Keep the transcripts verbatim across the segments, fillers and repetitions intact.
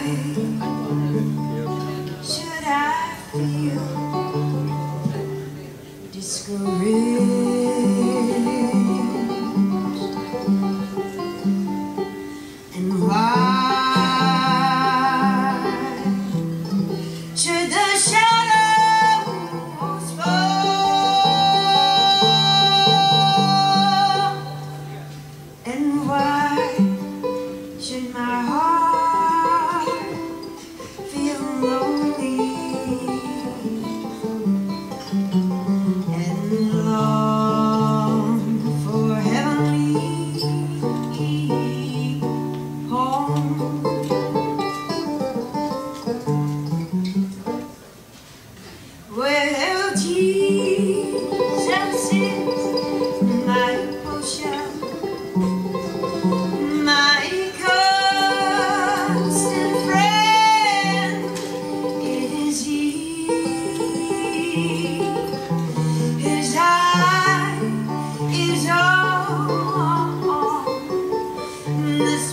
should I feel discouraged? And why should the shadows fall? And why should my heart feel lonely and long for heavenly home? Well, Jesus is my portion, my constant friend is He. His eye is on the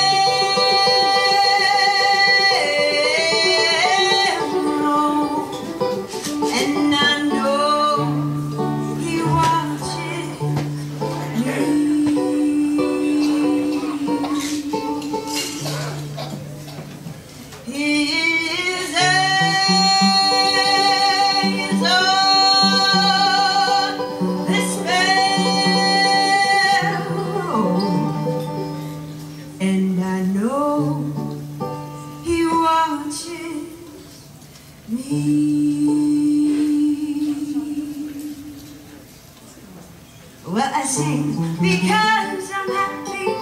sparrow, and I know He watches me. His eyes on the sparrow, and I know He watches me. Well, I sing because I'm happy,